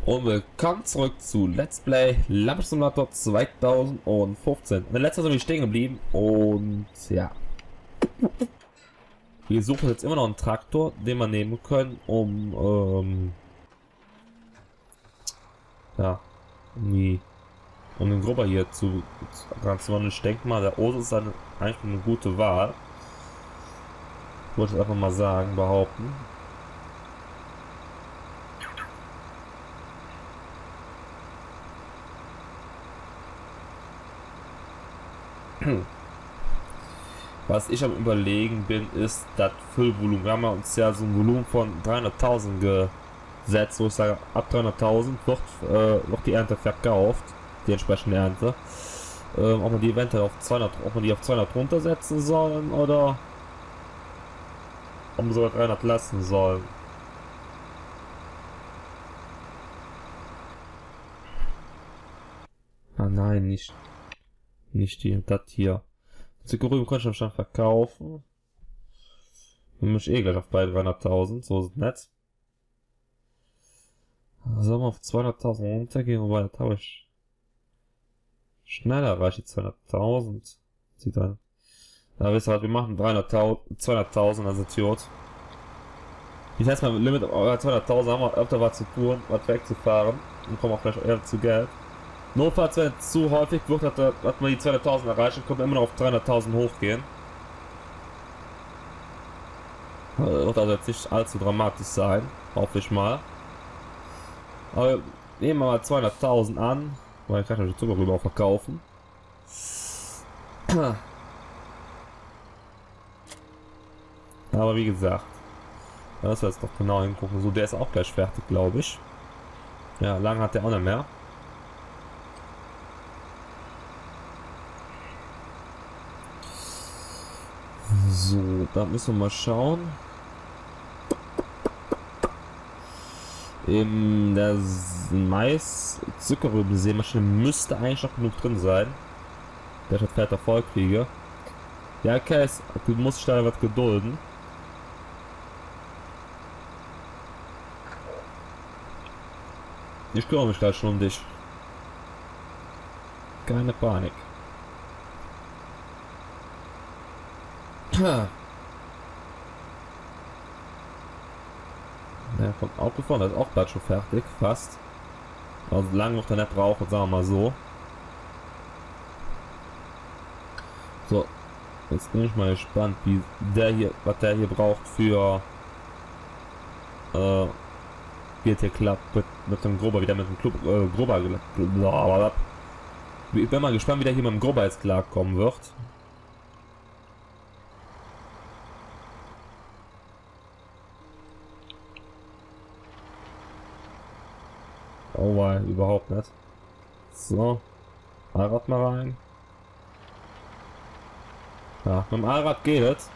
Und willkommen zurück zu Let's Play Landwirtschaft Simulator 2015. In der letzten sind wir stehen geblieben und ja. Wir suchen jetzt immer noch einen Traktor, den wir nehmen können, um den Grubber hier zu transformieren. Ich denke mal, der Ose ist dann eigentlich eine gute Wahl. Wollte ich einfach mal sagen, behaupten. Was ich am Überlegen bin, ist das Füllvolumen. Wir haben ja uns ja so ein Volumen von 300.000 gesetzt, wo ich sage, ab 300.000 wird die Ernte verkauft, die entsprechende Ernte. Ob man die eventuell auf 200, ob man die auf 200 runtersetzen sollen oder ob man sogar 300 lassen sollen. Ah nein, nicht das hier. Zuckerrüben konnte ich schon verkaufen. Wir müssen eh gleich auf bei 300.000, so ist es nett. Sollen wir auf 200.000 runtergehen, wobei das habe ich schneller erreicht, die 200.000. Sieht an. Da wisst ihr was, wir machen 200.000, also Idiot. Ich heißt mal Limit 200.000 haben wir öfter was zu tun, was wegzufahren und kommen auch vielleicht eher zu Geld. Notfalls, wenn es zu häufig wird, dass wir die 200.000 erreichen, können wir immer noch auf 300.000 hochgehen. Wird also jetzt nicht allzu dramatisch sein, hoffe ich mal. Aber nehmen wir mal 200.000 an, weil ich kann die Zucker rüber auch verkaufen. Aber wie gesagt, da müssen wir jetzt noch genau hingucken. So, der ist auch gleich fertig, glaube ich. Ja, lang hat der auch nicht mehr. So, da müssen wir mal schauen. In der Mais-Zuckerrüben-Sämaschine müsste eigentlich noch genug drin sein, dass ich das Pferd voll kriege. Ja, okay, du musst dich da was gedulden. Ich kümmere mich gleich schon um dich. Keine Panik. Der kommt auch gefahren, der ist auch bald schon fertig, fast. Also lange noch der nicht brauchen, sagen wir mal so. So, jetzt bin ich mal gespannt, wie der hier, was der hier braucht für wie es hier klappt mit dem Grober, wieder mit dem Grober. Ich bin mal gespannt, wie der hier mit dem Grober jetzt klarkommen wird. Oh, weil überhaupt nicht. So, Allrad mal rein. Ja, mit dem Allrad geht es.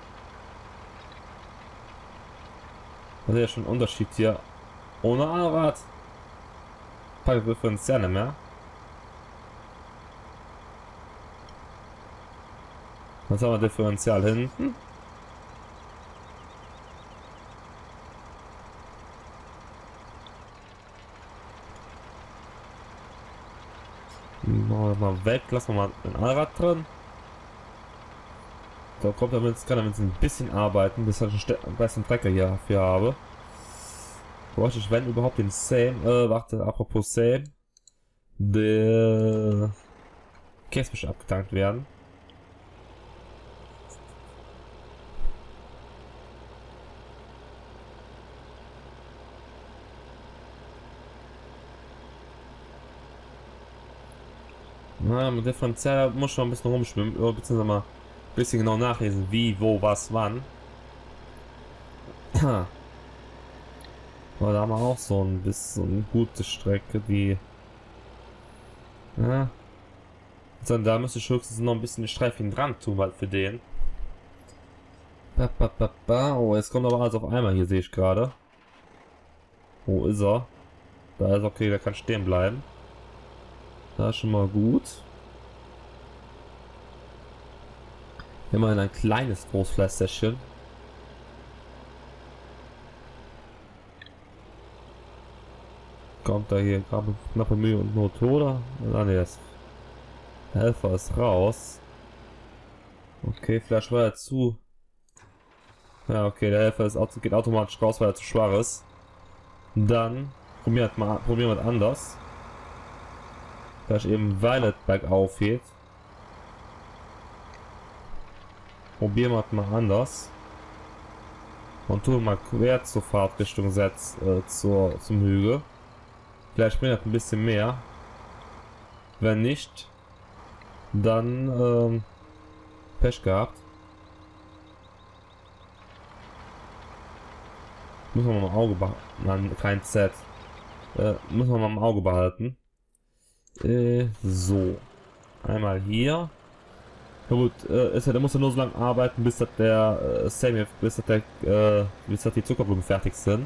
Das ist ja schon ein Unterschied hier. Ohne Allrad packt das Differential nicht mehr. Was haben wir Differential hinten? Machen wir mal weg, lassen wir mal ein Allrad drin. Da kommt er mit, kann er mit ein bisschen arbeiten, bis ich einen besten Trecker hier dafür habe. Bräuchte ich, wenn überhaupt, den Same. Warte, apropos Same. Der Käse muss abgetankt werden. Na, mit Differential muss schon ein bisschen rumschwimmen, beziehungsweise mal ein bisschen genau nachlesen, wie, wo, was, wann. Aber da haben wir auch so ein bisschen eine gute Strecke, die. Ja. Dann da müsste ich höchstens noch ein bisschen die Streifen dran tun, weil für den. Oh, jetzt kommt aber alles auf einmal, hier sehe ich gerade. Wo ist er? Da ist okay, der kann stehen bleiben. Da ist schon mal gut. Immerhin ein kleines Großfleischsäckchen. Kommt da hier gerade knappe Mühe und Not, oder? Ah, ne, das Helfer ist raus. Okay, vielleicht war er zu. Ja, okay, der Helfer ist, geht automatisch raus, weil er zu schwach ist. Dann probieren wir anders. Vielleicht eben Violet bergauf geht. Probieren wir mal anders. Und tun mal quer zur Fahrtrichtung zum Hügel. Vielleicht bringt das ein bisschen mehr. Wenn nicht, dann Pech gehabt. Müssen wir mal im Auge behalten. Nein, kein Z. Müssen wir mal im Auge behalten. So. Einmal hier. Na gut, der muss ja nur so lange arbeiten, bis das bis das die Zuckerblumen fertig sind.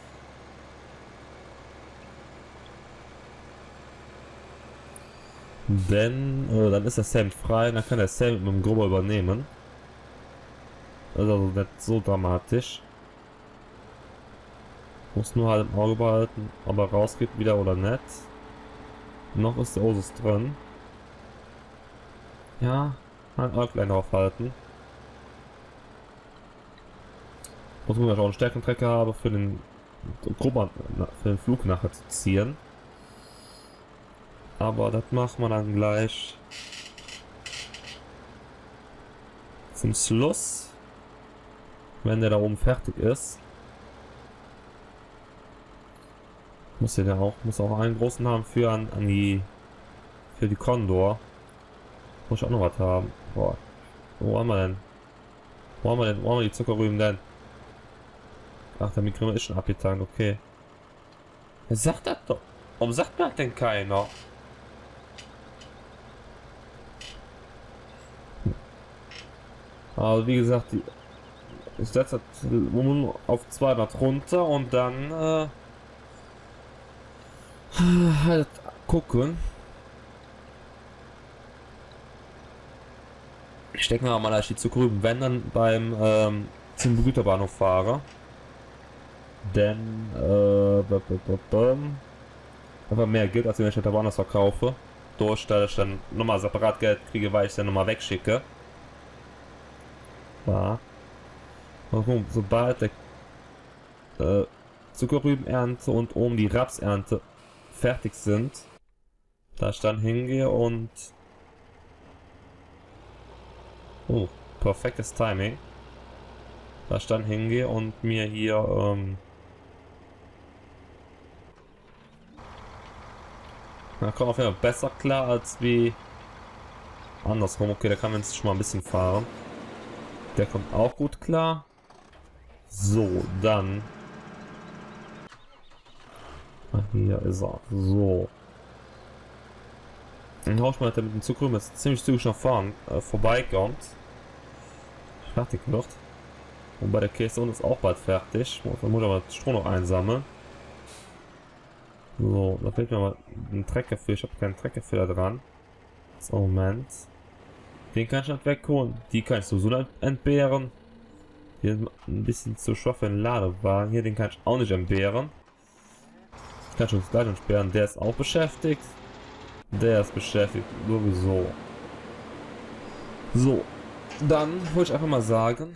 Denn dann ist der Sam frei, dann kann der Sam mit dem Grubber übernehmen. Also nicht so dramatisch. Muss nur halt im Auge behalten, ob er rausgeht wieder oder nicht. Noch ist der Osus drin. Ja, ein Äuglein aufhalten. Muss man auch einen Stärkentrecker haben für den Flug nachher zu ziehen. Aber das macht man dann gleich zum Schluss, wenn der da oben fertig ist. Muss auch einen großen haben für die Condor. Muss ich auch noch was haben. Boah. Wo haben wir denn? Wo haben wir die Zuckerrüben denn? Ach, der Mikro ist schon abgetankt, okay. Wer sagt das doch? Warum sagt mir das denn keiner? Also wie gesagt, ich setze das auf 200 runter und dann halt gucken. Ich denke mal, dass ich die Zuckerrüben, wenn dann zum Güterbahnhof fahre. Denn einfach mehr Geld, als wenn ich das woanders verkaufe. Durch, dass ich dann nochmal separat Geld kriege, weil ich es dann nochmal wegschicke. Ja. Warum? Sobald der Zuckerrübenernte und oben die Rapsernte fertig sind, da ich dann hingehe und perfektes Timing. Da ich dann hingehe und mir hier da kommt auf jeden Fall besser klar als wie andersrum. Okay, der kann jetzt schon mal ein bisschen fahren. Der kommt auch gut klar. So, dann hier ist er. So. Dann hau ich mal, der mit dem Zuckerrüben jetzt ziemlich zügig nach vorn vorbeikommt. Fertig wird. Und bei der Käse ist auch bald fertig. Da muss ich aber Stroh noch einsammeln. So, da fehlt mir mal ein Trecker für. Ich habe keinen Trecker für da dran. So, Moment. Den kann ich nicht wegholen. Die kann ich sowieso nicht entbehren. Hier ist ein bisschen zu schwach für den Ladewagen. Hier, den kann ich auch nicht entbehren. Ich kann schon das gleiche entsperren. Der ist auch beschäftigt. Der ist beschäftigt. Sowieso. So. Dann wollte ich einfach mal sagen.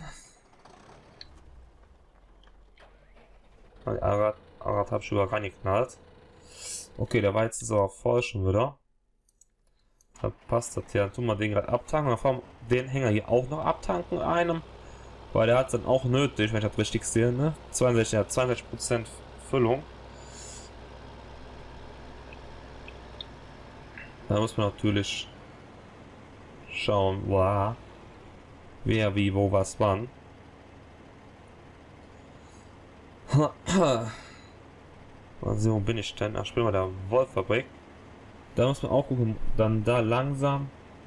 Arad habe ich sogar reingeknallt. Okay, der Weizen ist aber voll schon wieder. Da passt das hier. Dann tun wir den gerade abtanken. Dann fahren wir den Hänger hier auch noch abtanken einem. Weil der hat es dann auch nötig, wenn ich das richtig sehe, ne? 62% Füllung. Da muss man natürlich schauen, wow, wer, wie, wo, was, wann. Also, wo bin ich denn? Ach, ich bin bei der Wolffabrik. Da muss man auch gucken, dann da langsam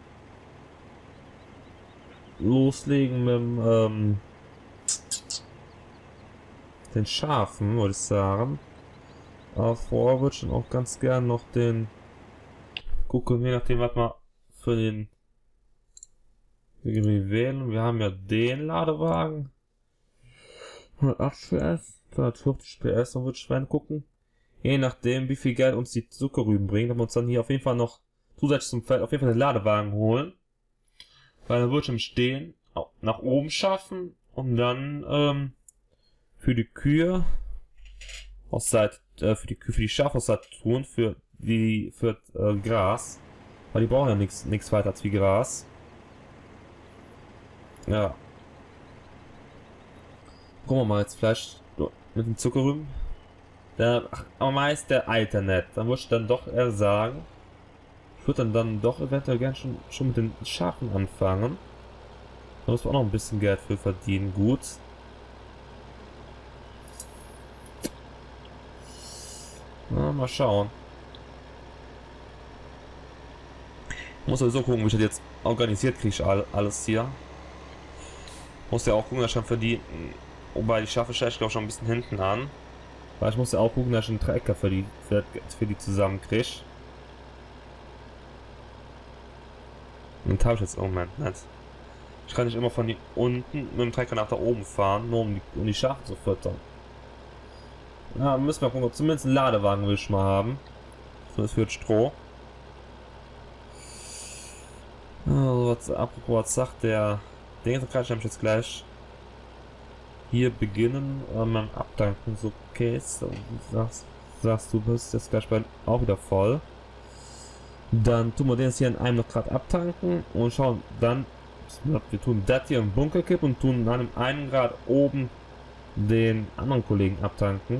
loslegen mit den Schafen, würde ich sagen. Aber vorher würde ich dann auch ganz gern noch den gucken, je nachdem, was man für den irgendwie wählen. Wir haben ja den Ladewagen. 108 PS, 240 PS, und würde ich gucken. Je nachdem, wie viel Geld uns die Zuckerrüben bringen, dass wir uns dann hier auf jeden Fall noch zusätzlich zum Feld auf jeden Fall den Ladewagen holen. Weil dann wird schon stehen, nach oben schaffen und dann für die Kühe aus Seite, für die Schafe aus Seite tun, für Gras. Weil die brauchen ja nichts weiter als wie Gras. Ja. Gucken wir mal jetzt vielleicht mit dem Zuckerrüben. Aber meist der Alter nicht. Dann würde ich dann doch eher sagen, ich würde dann doch eventuell gern schon mit den Schafen anfangen. Da muss man auch noch ein bisschen Geld für verdienen. Gut. Na, mal schauen. Ich muss sowieso gucken, wie ich das jetzt organisiert kriege, alles hier. Muss ja auch gucken, dass ich schon verdienen. Wobei die Schafe stelle ich glaube schon ein bisschen hinten an. Weil ich muss ja auch gucken, dass ich einen Trecker für die zusammenkriege. Und das habe ich jetzt im Moment nicht. Ich kann nicht immer von hier unten mit dem Trecker nach da oben fahren, nur um die Schafe zu füttern. Ja, müssen wir gucken, zumindest einen Ladewagen will ich mal haben. Zumindest für Stroh. Also, apropos, was sagt der? Den kann ich nämlich jetzt gleich hier beginnen, beim Abdanken. So, okay, so, sagst du bist jetzt gleich auch wieder voll. Dann tun wir den jetzt hier in einem noch gerade abtanken und schauen dann, wir tun das hier im Bunkerkipp und tun dann im einen Grad oben den anderen Kollegen abtanken.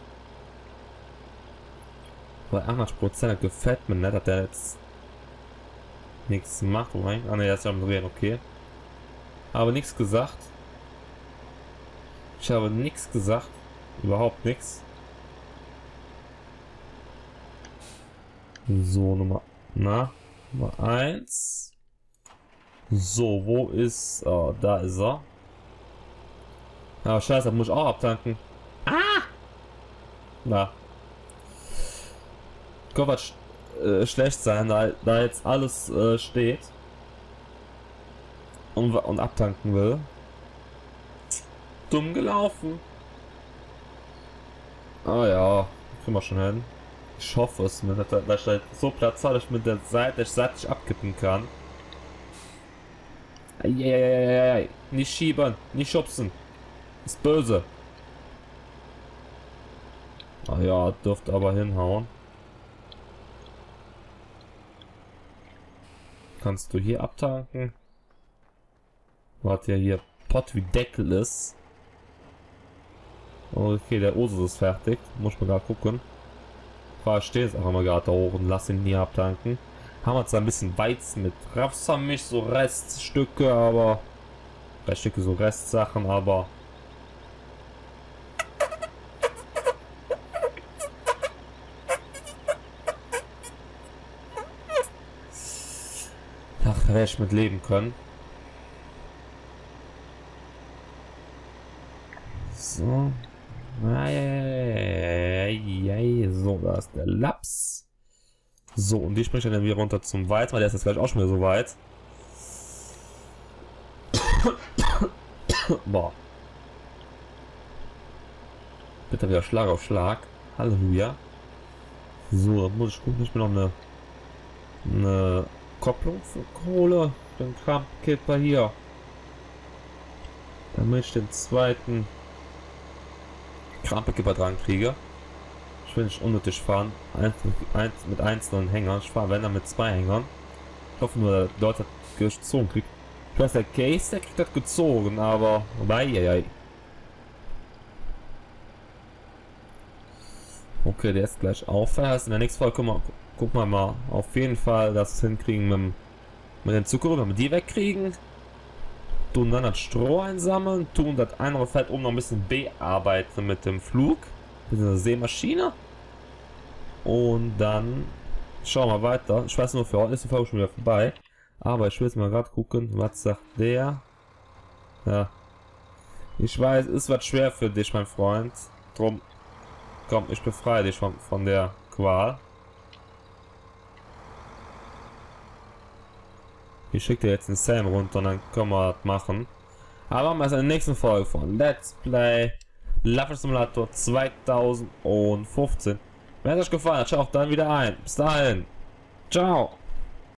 Weil 80% gefällt mir nicht, dass der jetzt nichts macht. Ah ne, er ist ja am Drehen, okay. Aber nichts gesagt. Ich habe nichts gesagt. Überhaupt nichts. So, Nummer 1. So, wo ist... Oh, da ist er. Ah, scheiße, das muss ich auch abtanken. Ah! Na. Kann was schlecht sein, da jetzt alles steht. Und abtanken will. Dumm gelaufen. Ah ja, kriegen wir schon hin. Ich hoffe es, dass ich so Platz habe, dass ich mit der Seite seitlich abkippen kann. Eieieiei. Nicht schieben, nicht schubsen. Ist böse. Ah ja, dürfte aber hinhauen. Kannst du hier abtanken? Warte, ja hier Pott wie Deckel ist. Okay, der Usus ist fertig. Muss man gerade gucken. Ich stehe jetzt einfach mal gerade da hoch und lass ihn hier abtanken. Haben wir zwar ein bisschen Weizen mit Rapsvermisch, so Reststücke, aber Reststücke, so Restsachen, aber ach, da werde ich mit leben können. So. So, da ist der Laps. So, und die springt dann wieder runter zum Weizen, weil der ist jetzt gleich auch schon wieder so weit. Boah. Bitte wieder Schlag auf Schlag. Halleluja. So, muss ich gucken, ich bin noch eine Kopplung für Kohle. Den Kramkipper hier. Damit ich den zweiten Kramkipper dran kriege. Ich will nicht unnötig fahren. Mit einzelnen Hängern. Ich fahre wenn dann mit 2 Hängern. Ich hoffe nur, der dort hat gezogen kriegt. Ich weiß, der Case, der kriegt das gezogen, aber. Eieiei. Okay, der ist gleich auf. In der nächsten Folge gucken wir mal auf jeden Fall, dass wir es hinkriegen mit den Zucker, wenn wir die wegkriegen. Tun dann das Stroh einsammeln, tun das andere Feld oben noch ein bisschen bearbeiten mit dem Flug, mit der Seemaschine. Und dann schauen wir weiter. Ich weiß nur, für heute ist die Folge schon wieder vorbei. Aber ich will jetzt mal gerade gucken, was sagt der. Ja. Ich weiß, ist was schwer für dich, mein Freund. Drum, komm, ich befreie dich von der Qual. Ich schicke dir jetzt einen Sam runter und dann können wir das machen. Aber machen wir es in der nächsten Folge von Let's Play Landwirtschaftssimulator 2015. Wenn es euch gefallen hat, schaut dann wieder ein. Bis dahin. Ciao.